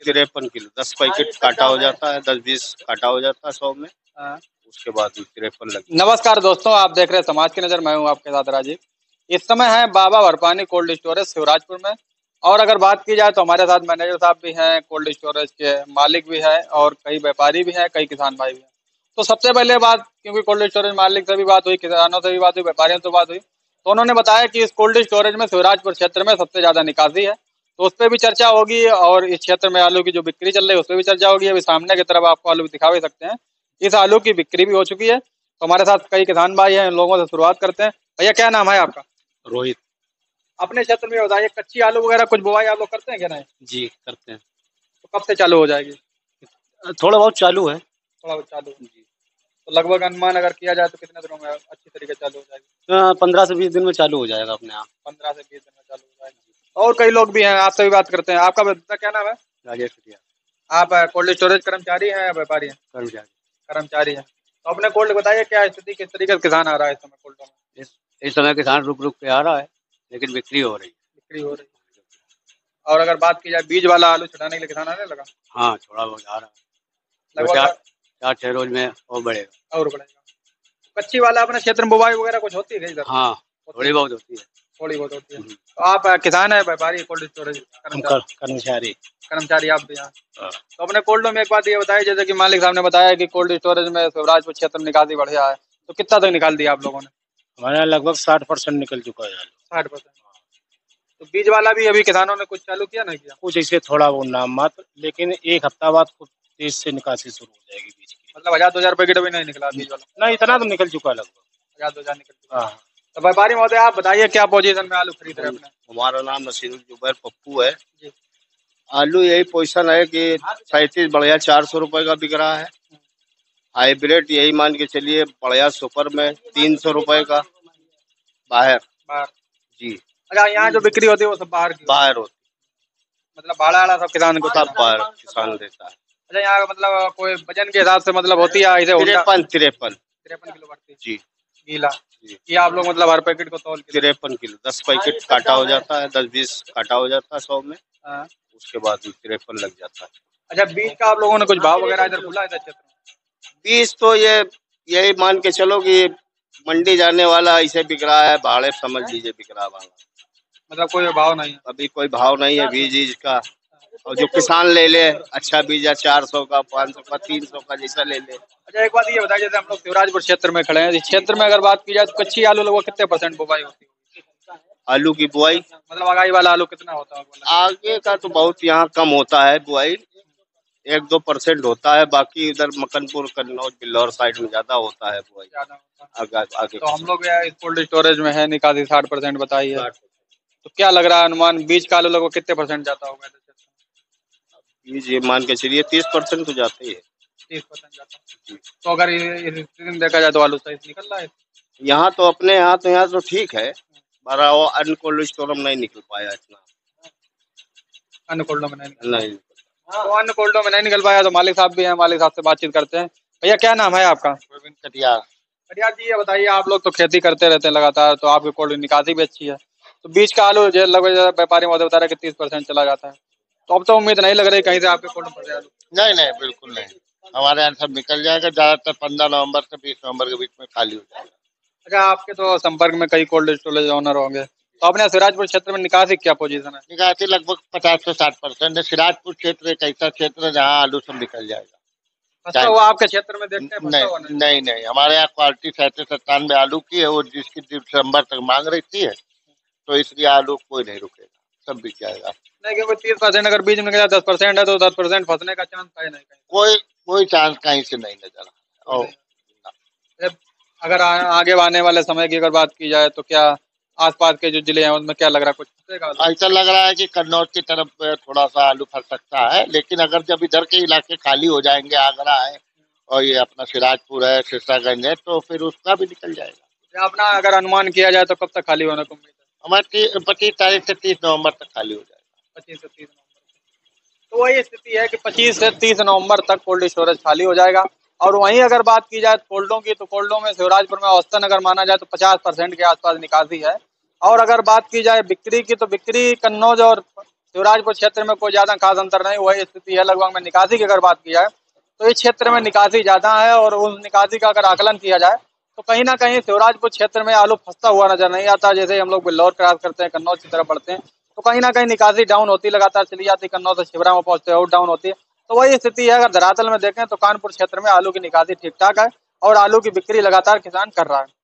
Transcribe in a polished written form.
53 kilo, 10 packet काटा हो जाता है, 10-20 काटा हो जाता है 100 में। उसके बाद 53 लग। नमस्कार दोस्तों, आप देख रहे हैं समाज की नजर। मैं हूं आपके साथ राजीव। इस समय है बाबा वरपानी कोल्ड स्टोरेज शिवराजपुर में। और अगर बात की जाए तो हमारे साथ मैनेजर साहब भी हैं, कोल्ड स्टोरेज के मालिक भी है, और कई व्यापारी भी हैं, कई किसान भाई भी हैं। तो सबसे पहले बात, क्योंकि कोल्ड स्टोरेज मालिक से भी बात हुई, किसानों से भी बात हुई, व्यापारियों से बात हुई, तो उन्होंने बताया कि इस कोल्ड स्टोरेज में शिवराजपुर क्षेत्र में सबसे ज्यादा निकासी है। तो उस पर भी चर्चा होगी, और इस क्षेत्र में आलू की जो बिक्री चल रही है उस पर भी चर्चा होगी। अभी सामने की तरफ आपको आलू दिखा भी सकते हैं, इस आलू की बिक्री भी हो चुकी है। तो हमारे साथ कई किसान भाई हैं, इन लोगों से शुरुआत करते हैं। भैया क्या नाम है आपका? रोहित। अपने क्षेत्र में बताइए, कच्ची आलू वगैरह कुछ बुआई आप लोग करते हैं क्या? नहीं। जी करते हैं। तो कब से चालू हो जाएगी? थोड़ा बहुत चालू है। थोड़ा बहुत चालू है। तो लगभग अनुमान अगर किया जाए तो कितने दिनों में अच्छी तरीके से चालू हो जाएगी? 15 से 20 दिन में चालू हो जाएगा अपने आप। 15 से 20 दिन में चालू हो जाएगी। और कई लोग भी हैं, आपसे भी बात करते हैं। आपका क्या नाम है? राजेश खटिया। आप कोल्ड स्टोरेज कर्मचारी हैं या व्यापारी हैं? कर्मचारी। कर्मचारी हैं। तो अपने कोल्ड बताइए, क्या स्थिति, किस तरीके से किसान आ रहा है इस समय कोल्डों में? इस समय किसान रुक रुक के आ रहा है, लेकिन बिक्री हो रही है। बिक्री हो रही है। और अगर बात की जाए बीज वाला आलू छुटाने के लिए किसान आने लगा? हाँ, थोड़ा बहुत आ रहा है। लगभग 4-6 रोज में और बढ़ेगा। और बढ़ेगा। कच्ची वाला अपने क्षेत्र में बुवाई वगैरह कुछ होती है इधर? हाँ, थोड़ी बहुत होती है। थोड़ी बहुत होती है। तो आप किसान है, व्यापारी, कोल्ड स्टोरेज कर्मचारी? कर्मचारी आप भी यहाँ। तो अपने कोल्डो में एक बात ये बताइए, जैसे कि मालिक साहब ने बताया कि कोल्ड स्टोरेज में शिवराजपुर क्षेत्र में निकासी बढ़िया है, तो कितना तक निकाल दिया आप लोगों ने? हमारे यहाँ लगभग 60% निकल चुका है। 60%। तो बीज वाला भी अभी किसानों ने कुछ चालू किया नहीं किया? कुछ ऐसे थोड़ा वो नाम मात्र, लेकिन एक हफ्ता बाद कुछ तेज से निकासी शुरू हो जाएगी बीज की। मतलब 1000-2000 पैकेट अभी नहीं निकला बीज वाला? नहीं, इतना तो निकल चुका है लगभग। 1000-2000 निकल चुका। तो व्यापारी महोदय, आप बताइए क्या पोजीशन में आलू खरीद रहे हैं अपने? हमारा नाम नसीरुल जुबैर पप्पू है। आलू यही पोजीशन है कि 37 बढ़िया 400 रुपए का बिक रहा है। हाइब्रिड यही मान के चलिए, बढ़िया सुपर में 300 रुपए का। बाहर जी। अच्छा, यहाँ जो बिक्री होती है वो सब बाहर की? बाहर होती, मतलब भाड़ा वाला सब किसान को? सब बाहर किसान देता है। अच्छा, यहाँ मतलब कोई वजन के हिसाब से मतलब होती है ऐसे? 53 किलो बढ़ती जी। गीला ये आप लोग मतलब हर पैकेट को तौल के? 53 किलो, 10 पैकेट काटा हो जाता है, 10-20 काटा हो जाता है 100 में। उसके बाद 53 लग जाता है। अच्छा, बीज का आप लोगों ने कुछ भाव वगैरह इधर खुला है इधर क्षेत्र में? बीज तो यही मान के चलो कि मंडी जाने वाला ऐसे बिक रहा है, भाड़े समझ लीजिए बिक रहा है। मतलब कोई भाव नहीं है अभी? कोई भाव नहीं है बीज का। और जो किसान ले ले अच्छा बीज है, 400 का, 500 का, 300 का, जैसा ले ले। अच्छा, एक बात ये बताइए, जैसे हम लोग शिवराजपुर क्षेत्र में खड़े हैं, इस क्षेत्र में अगर बात की जाए तो कच्ची आलू लगभग कितने % बुवाई होती है? आलू की बुआई मतलब आगाई वाला आलू कितना होता है? आगे का तो बहुत यहाँ कम होता है बुआई, 1-2% होता है। बाकी इधर मकनपुर, कन्नौज, बिल्लौर साइड में ज्यादा होता है बुआई। आगे तो हम लोग इस कोल्ड स्टोरेज में है निकासी 60% बताई है। तो क्या लग रहा है अनुमान, बीज का आलू लगभग कितने % जाता होगा? बीज ये मान के चलिए 30% तो जाते ही है। 30% जाता है। तो अगर इस दिन देखा जाए तो आलू सही निकल रहा है यहाँ तो? अपने यहाँ तो ठीक है, बारा वो अन्य कोल्ड स्टोर में नहीं निकल पाया इतना। अन्य कोल्डो में नहीं तो अन्य कोल्डो में नहीं निकल पाया। तो मालिक साहब भी हैं, मालिक साहब से बातचीत करते हैं। भैया क्या नाम है आपका? कटियार। कटियार जी, ये बताइए, आप लोग तो खेती करते रहते हैं लगातार, तो आपकी कोल्ड निकासी भी अच्छी है। तो बीज का आलू लगभग व्यापारी महोदय बता रहे हैं कि 30% चला जाता है। तो अब तो उम्मीद नहीं लग रही कहीं से आपके कोल्ड में आलू? नहीं, बिल्कुल नहीं। हमारे यहाँ सब निकल जाएगा, ज्यादातर 15 नवंबर से 20 नवंबर के बीच में खाली हो जाएगा। अच्छा, आपके तो संपर्क में कई कोल्ड स्टोरेज ओनर होंगे, तो अपने सिराजपुर क्षेत्र में निकासी क्या पोजीशन है? निकासी लगभग 50 से 60% है। सिराजपुर क्षेत्र एक ऐसा क्षेत्र है जहाँ आलू सब निकल जाएगा। अच्छा, वो आपके क्षेत्र में देखते हैं? नहीं, हमारे यहाँ क्वालिटी 97 आलू की है, वो जिसकी दिसंबर तक मांग रहती है, तो इसलिए आलू कोई नहीं रुकेगा, सब बिक जाएगा। नहीं, क्योंकि 30% अगर बीज में 10% है तो 10% फंसने का चांस है नहीं? कोई चांस कहीं से नहीं नजर आ। अगर आगे आने वाले समय की अगर बात की जाए तो क्या आसपास के जो जिले हैं उनमें क्या लग रहा है, कुछ ऐसा लग रहा है कि कन्नौज की तरफ थोड़ा सा आलू फंस सकता है, लेकिन अगर जब इधर के इलाके खाली हो जाएंगे, आगरा है और ये अपना सिराजपुर है, सिरसागंज है, तो फिर उसका भी निकल जाएगा। अपना अगर अनुमान किया जाए तो कब तक खाली होने को उम्मीद है? हमारे 25 तारीख से 30 नवंबर तक खाली हो जाएगा। 25 से 30 नवंबर। तो वही स्थिति है कि 25 से 30 नवंबर तक कोल्ड स्टोरेज खाली हो जाएगा। और वहीं अगर बात की जाए कोल्डों की, तो कोल्डों में शिवराजपुर में औसतन अगर माना जाए तो 50% के आसपास निकासी है। और अगर बात की जाए बिक्री की, तो बिक्री कन्नौज और शिवराजपुर क्षेत्र में कोई ज्यादा खास अंतर नहीं, वही स्थिति है लगभग में। निकासी की अगर बात की जाए तो इस क्षेत्र में निकासी ज्यादा है, और उस निकासी का अगर आकलन किया जाए तो कहीं ना कहीं शिवराजपुर क्षेत्र में आलू फंसता हुआ नजर नहीं आता। जैसे हम लोग बिल्लौर क्रॉस करते हैं, कन्नौज की तरफ बढ़ते हैं, तो कहीं ना कहीं निकासी डाउन होती, लगातार चली जाती, कन्नौज से शिवरा में पहुंचते और डाउन होती है। तो वही स्थिति है। अगर धरातल में देखें तो कानपुर क्षेत्र में आलू की निकासी ठीक ठाक है और आलू की बिक्री लगातार किसान कर रहा है।